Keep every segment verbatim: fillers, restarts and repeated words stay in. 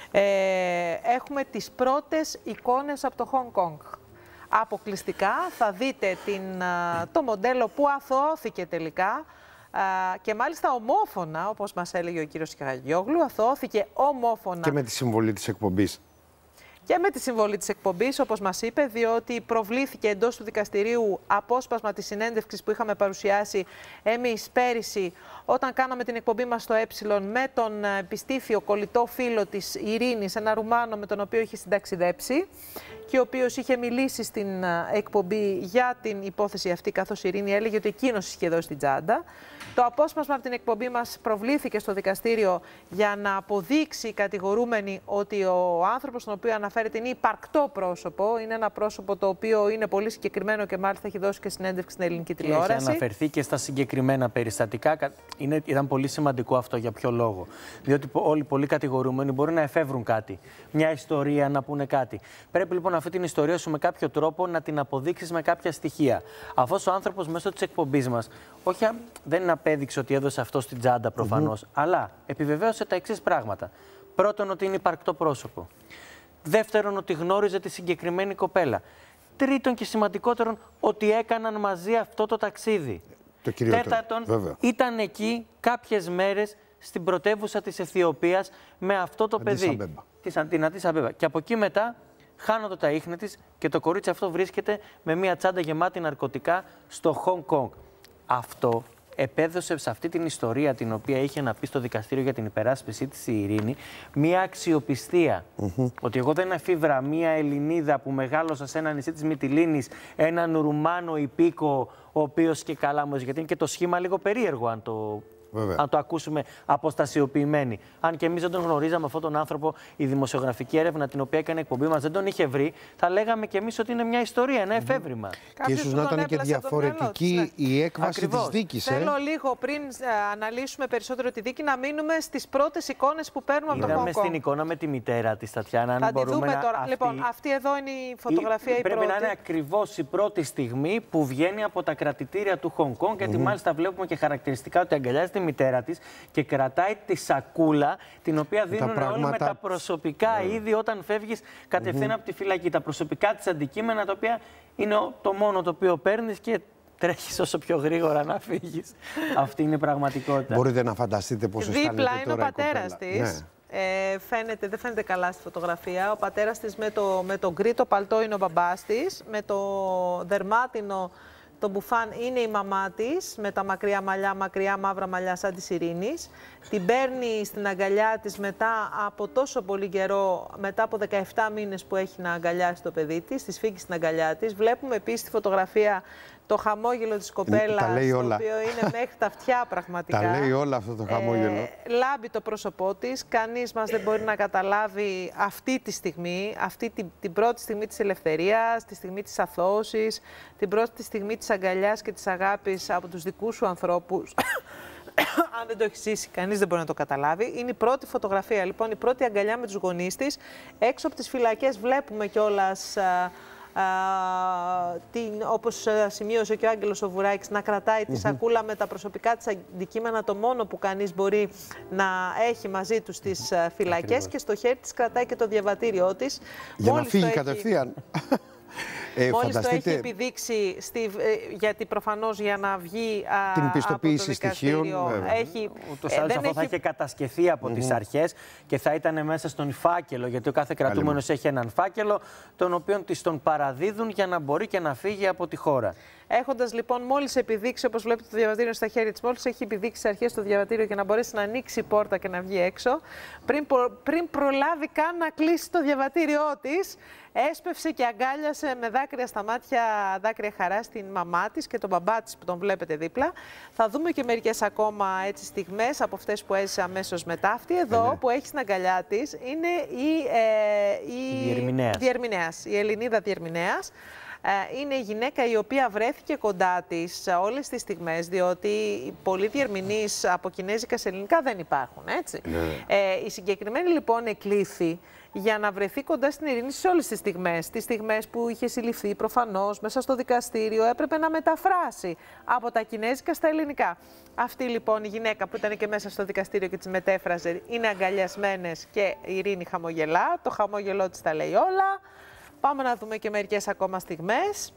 Ε, έχουμε τις πρώτες εικόνες από το Hong Kong. Αποκλειστικά θα δείτε την, το μοντέλο που αθωώθηκε τελικά και μάλιστα ομόφωνα, όπως μας έλεγε ο κύριος Καγιόγλου, αθωώθηκε ομόφωνα. Και με τη συμβολή της εκπομπής. Και με τη συμβολή της εκπομπής, όπως μας είπε, διότι προβλήθηκε εντός του δικαστηρίου απόσπασμα της συνέντευξης που είχαμε παρουσιάσει εμείς πέρυσι, όταν κάναμε την εκπομπή μας στο Ε με τον πιστήφιο κολλητό φίλο της Ειρήνης, ένα Ρουμάνο με τον οποίο είχε συνταξιδέψει και ο οποίος είχε μιλήσει στην εκπομπή για την υπόθεση αυτή, καθώς η Ειρήνη έλεγε ότι εκείνος είχε δώσει την τσάντα. Το απόσπασμα από την εκπομπή μας προβλήθηκε στο δικαστήριο για να αποδείξει η κατηγορούμενη ότι ο άνθρωπος στον οποίο αναφέρεται είναι υπαρκτό πρόσωπο, είναι ένα πρόσωπο το οποίο είναι πολύ συγκεκριμένο και μάλιστα έχει δώσει και συνέντευξη στην ελληνική τηλεόραση. Έχει αναφερθεί και στα συγκεκριμένα περιστατικά. Είναι, ήταν πολύ σημαντικό αυτό. Για ποιο λόγο? Διότι όλοι πολλοί κατηγορούμενοι μπορεί να εφεύρουν κάτι, μια ιστορία, να πούνε κάτι. Πρέπει λοιπόν αυτή την ιστορία σου με κάποιο τρόπο να την αποδείξεις με κάποια στοιχεία. Αυτός ο άνθρωπος μέσω της εκπομπής μας, όχι δεν απέδειξε ότι έδωσε αυτό στην τσάντα προφανώς, mm-hmm. αλλά επιβεβαίωσε τα εξής πράγματα. Πρώτον, ότι είναι υπαρκτό πρόσωπο. Δεύτερον, ότι γνώριζε τη συγκεκριμένη κοπέλα. Τρίτον και σημαντικότερον, ότι έκαναν μαζί αυτό το ταξίδι. Το Τέταρτον, βέβαια. ήταν εκεί κάποιες μέρες στην πρωτεύουσα της Αιθιοπίας με αυτό το Αντίς παιδί. Αμπέμπα. Της Αντίς Αμπέμπα. Και από εκεί μετά χάνονται τα ίχνη της και το κορίτσι αυτό βρίσκεται με μια τσάντα γεμάτη ναρκωτικά στο Χονγκ Κονγκ. Αυτό επέδωσε σε αυτή την ιστορία την οποία είχε να πει στο δικαστήριο για την υπεράσπιση της η Ειρήνη μια αξιοπιστία. Mm-hmm. Ότι εγώ δεν εφήβρα μια Ελληνίδα που μεγάλωσα σε ένα νησί της Μυτιλήνης, έναν Ρουμάνο υπήκο, ο οποίος και καλά μου, γιατί είναι και το σχήμα λίγο περίεργο αν το... Βέβαια. Αν το ακούσουμε αποστασιοποιημένοι. Αν και εμείς δεν τον γνωρίζαμε αυτόν τον άνθρωπο, η δημοσιογραφική έρευνα την οποία έκανε η εκπομπή μας δεν τον είχε βρει, θα λέγαμε και εμείς ότι είναι μια ιστορία, ένα εφεύρημα. Mm-hmm. Και ίσως να ήταν και διαφορετική η έκβαση Ακριβώς. της δίκης. Θέλω ε? λίγο πριν ε, αναλύσουμε περισσότερο τη δίκη να μείνουμε στις πρώτες εικόνες που παίρνουμε από το Hong Kong. Είδαμε στην εικόνα με τη μητέρα της, Τατιάνα. Θα αν τη δούμε να... τώρα. Αυτή... Λοιπόν, αυτή εδώ είναι η φωτογραφία η, η πρέπει πρώτη. να είναι ακριβώς η πρώτη στιγμή που βγαίνει από τα κρατητήρια του Hong Kong, γιατί mm-hmm. μάλιστα βλέπουμε και χαρακτηριστικά ότι αγκαλιάζει τη μητέρα της και κρατάει τη σακούλα, την οποία δίνουν πράγματα... όλοι με τα προσωπικά yeah. είδη όταν φεύγεις κατευθείαν mm-hmm. από τη φυλακή. Τα προσωπικά της αντικείμενα, τα οποία είναι το μόνο το οποίο παίρνεις και τρέχεις όσο πιο γρήγορα να φύγεις. Αυτή είναι η πραγματικότητα. Μπορείτε να φανταστείτε πόσο αισθάνεται τώρα η κοπέλα. Δίπλα είναι ο πατέρας της. Ναι. Ε, φαίνεται, δεν φαίνεται καλά στη φωτογραφία. Ο πατέρας της με το, με το γκρι το παλτό είναι ο μπαμπάς της, με το δερμάτινο το μπουφάν είναι η μαμά της, με τα μακριά μαλλιά, μακριά μαύρα μαλλιά σαν της Ειρήνης. Την παίρνει στην αγκαλιά της μετά από τόσο πολύ καιρό, μετά από δεκαεπτά μήνες που έχει να αγκαλιάσει το παιδί της, της φύγει στην αγκαλιά της. Βλέπουμε επίσης τη φωτογραφία το χαμόγελο της κοπέλας, το οποίο είναι μέχρι τα αυτιά πραγματικά. Τα λέει όλα αυτό το χαμόγελο. Ε, λάμπει το πρόσωπό της. Κανείς μας δεν μπορεί να καταλάβει αυτή τη στιγμή, αυτή την, την πρώτη στιγμή της ελευθερίας, τη στιγμή της αθώωσης, την πρώτη στιγμή της αγκαλιάς και της αγάπης από τους δικούς σου ανθρώπους. Αν δεν το έχει ζήσει, κανείς δεν μπορεί να το καταλάβει. Είναι η πρώτη φωτογραφία, λοιπόν, η πρώτη αγκαλιά με τους γονείς της. Έξω από τις φυλακές βλέπουμε κιόλας... Uh, την, όπως σημείωσε και ο Άγγελος ο Βουράκης, να κρατάει τη σακούλα με τα προσωπικά της αντικείμενα, το μόνο που κανείς μπορεί να έχει μαζί του στις uh, φυλακές. Ακριβώς. Και στο χέρι της κρατάει και το διαβατήριό της. Για Μόλις να φύγει έχει... κατευθείαν. Ε, Μόλις φανταστείτε... το έχει επιδείξει, στη, ε, γιατί προφανώς για να βγει α, την πιστοποίηση από το δικαστήριο έχει... Ούτως ε, άλλως αυτό έχει... θα είχε κατασκευθεί από mm-hmm. τις αρχές και θα ήταν μέσα στον φάκελο, γιατί ο κάθε κρατούμενος έχει έναν φάκελο, τον οποίο της τον παραδίδουν για να μπορεί και να φύγει από τη χώρα. Έχοντας λοιπόν μόλις επιδείξει, όπως βλέπετε το διαβατήριο στα χέρια της, μόλις έχει επιδείξει στις αρχές το διαβατήριο για να μπορέσει να ανοίξει η πόρτα και να βγει έξω, πριν, προ, πριν προλάβει καν να κλείσει το διαβατήριό της, έσπευσε και αγκάλιασε με δάκρυα στα μάτια, δάκρυα χαρά στην μαμά της και τον μπαμπά της που τον βλέπετε δίπλα. Θα δούμε και μερικές ακόμα έτσι στιγμές από αυτές που έζησε αμέσως μετά. Αυτή εδώ ε, ναι. που έχει στην αγκαλιά της είναι η, ε, η... διερμηνέας. διερμηνέας, η Ελληνίδα διερμηνέας. είναι η γυναίκα η οποία βρέθηκε κοντά της όλες τις στιγμές, διότι πολλοί διερμηνείς από κινέζικα σε ελληνικά δεν υπάρχουν, έτσι. Ναι. Ε, η συγκεκριμένη λοιπόν εκλήθη για να βρεθεί κοντά στην ειρήνη σε όλες τις στιγμές. Τις στιγμές που είχε συλληφθεί προφανώς μέσα στο δικαστήριο, έπρεπε να μεταφράσει από τα κινέζικα στα ελληνικά. Αυτή λοιπόν η γυναίκα που ήταν και μέσα στο δικαστήριο και τις μετέφραζε είναι αγκαλιασμένες και η Ειρήνη χαμογελά. Το χαμόγελό της τα λέει όλα. Πάμε να δούμε και μερικές ακόμα στιγμές.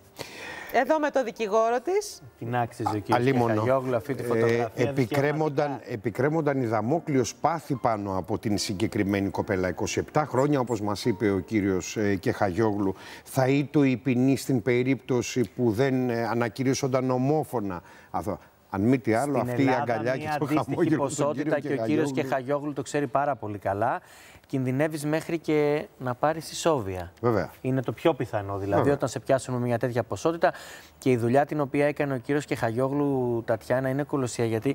Εδώ με το δικηγόρο της. Την άξιζε ο κύριος Κεχαγιόγλου αυτή τη φωτογραφία. Ε, επικρέμονταν, επικρέμονταν η δαμόκλειος πάθη πάνω από την συγκεκριμένη κοπέλα. είκοσι επτά χρόνια, όπως μας είπε ο κύριος ε, Κεχαγιόγλου, θα ήτο η ποινή στην περίπτωση που δεν ε, ανακηρύσσονταν ομόφωνα. Αυτό. Αν μη τι άλλο, στην αυτή Ελλάδα, η αγκαλιά μια και το χαμόγελο ποσότητα και ο κύριος Κεχαγιόγλου το ξέρει πάρα πολύ καλά. Κινδυνεύεις μέχρι και να πάρεις ισόβια. Βέβαια. Είναι το πιο πιθανό δηλαδή. Βέβαια. Όταν σε πιάσουν με μια τέτοια ποσότητα. Και η δουλειά την οποία έκανε ο κύριος Κεχαγιόγλου, Τατιάνα, είναι κολοσσία. Γιατί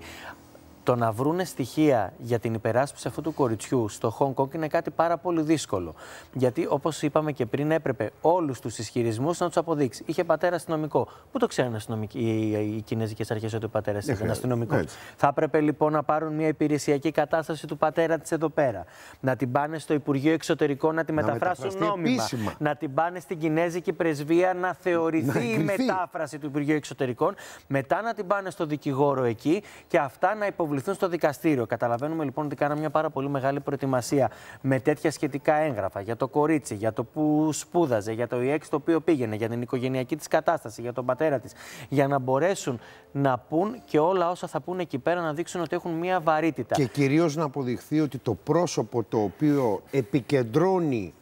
το να βρούνε στοιχεία για την υπεράσπιση αυτού του κοριτσιού στο Χονγκ Κονγκ είναι κάτι πάρα πολύ δύσκολο. Γιατί, όπως είπαμε και πριν, έπρεπε όλους τους ισχυρισμούς να τους αποδείξει. Είχε πατέρα αστυνομικό. Πού το ξέρουν οι, οι, οι κινέζικες αρχές ότι ο πατέρας ήταν αστυνομικός. Θα έπρεπε λοιπόν να πάρουν μια υπηρεσιακή κατάσταση του πατέρα της εδώ πέρα. Να την πάνε στο Υπουργείο Εξωτερικών να τη να μεταφράσουν νόμιμα. Επίσημα. Να την πάνε στην Κινέζικη Πρεσβεία να θεωρηθεί να η μετάφραση του Υπουργείου Εξωτερικών. Μετά να την πάνε στο δικηγόρο εκεί και αυτά να υποβληθούν στο δικαστήριο. Καταλαβαίνουμε λοιπόν ότι κάναμε μια πάρα πολύ μεγάλη προετοιμασία με τέτοια σχετικά έγγραφα για το κορίτσι, για το που σπούδαζε, για το ι εξ το οποίο πήγαινε, για την οικογενειακή της κατάσταση, για τον πατέρα της, για να μπορέσουν να πούν και όλα όσα θα πούν εκεί πέρα να δείξουν ότι έχουν μια βαρύτητα. Και κυρίως να αποδειχθεί ότι το πρόσωπο το οποίο επικεντρώνει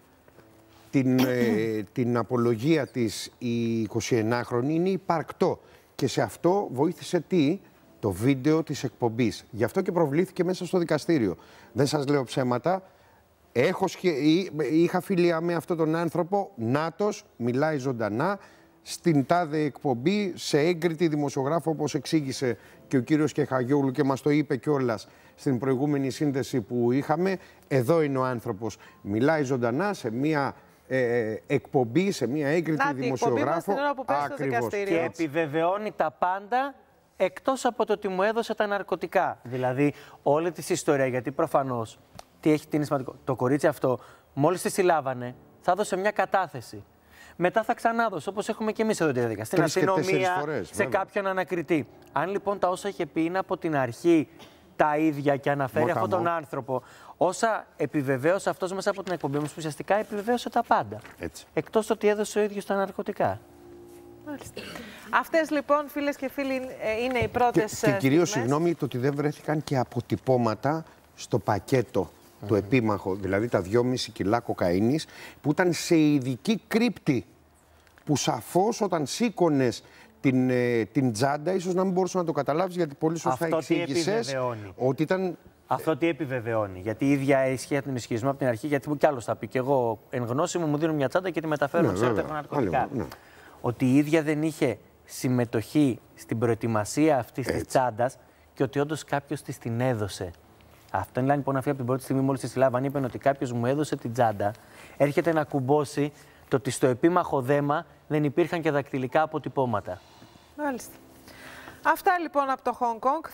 την, ε, την απολογία της η εικοσιενάχρονη είναι υπαρκτό. Και σε αυτό βοήθησε τι? Το βίντεο της εκπομπής. Γι' αυτό και προβλήθηκε μέσα στο δικαστήριο. Δεν σας λέω ψέματα. Έχω σχε... Είχα φιλία με αυτόν τον άνθρωπο. Νάτος, μιλάει ζωντανά. Στην τάδε εκπομπή, σε έγκριτη δημοσιογράφο, όπως εξήγησε και ο κύριος Κεχαγιόγλου και μας το είπε κιόλας στην προηγούμενη σύνδεση που είχαμε. Εδώ είναι ο άνθρωπος. Μιλάει ζωντανά σε μία ε, εκπομπή, σε μία έγκριτη Να, δημοσιογράφο. Ακριβώς. Και επιβεβαιώνει τα πάντα. Εκτός από το ότι μου έδωσε τα ναρκωτικά. Δηλαδή, όλη τη ιστορία, γιατί προφανώς τι έχει, τι είναι σημαντικό. Το κορίτσι αυτό, μόλις τη συλλάβανε, θα έδωσε μια κατάθεση. Μετά θα ξανάδωσε, όπως έχουμε και εμείς εδώ τη διαδικασία. Στην αστυνομία, φορές, σε βέβαια. κάποιον ανακριτή. Αν λοιπόν τα όσα είχε πει είναι από την αρχή τα ίδια και αναφέρει αυτόν τον άνθρωπο, όσα επιβεβαίωσε αυτός μέσα από την εκπομπή μας, ουσιαστικά επιβεβαίωσε τα πάντα. Έτσι. Εκτός ότι έδωσε ο ίδιος τα ναρκωτικά. Μάλιστα. Αυτές λοιπόν, φίλες και φίλοι, είναι οι πρώτες Και, και κυρίως συγγνώμη το ότι δεν βρέθηκαν και αποτυπώματα στο πακέτο mm. το επίμαχο, δηλαδή τα δυόμισι κιλά κοκαίνης που ήταν σε ειδική κρύπτη, που σαφώς όταν σήκωνες την, ε, την τσάντα ίσως να μην μπορούσε να το καταλάβεις, γιατί πολύ σωστά εξήγησες ότι ήταν... Αυτό τι επιβεβαιώνει? Γιατί η ίδια ισχύει από τον ισχυρισμό από την αρχή, γιατί μου κι άλλος θα πει. Και εγώ εν γνώση μου μου δίνουν μια τσάντα και τη μεταφέρω ναι, ξέρετε τα ναρκωτικά. Ναι. Ότι η ίδια δεν είχε συμμετοχή στην προετοιμασία αυτής της τσάντας και ότι όντως κάποιος της την έδωσε. Αυτό είναι λοιπόν αυτή από την πρώτη στιγμή μόλις τη συλλάβαν. Είπαν ότι κάποιος μου έδωσε την τσάντα. Έρχεται να κουμπώσει το ότι στο επίμαχο δέμα δεν υπήρχαν και δακτυλικά αποτυπώματα. Μάλιστα. Αυτά λοιπόν από το Χονγκ Κονγκ.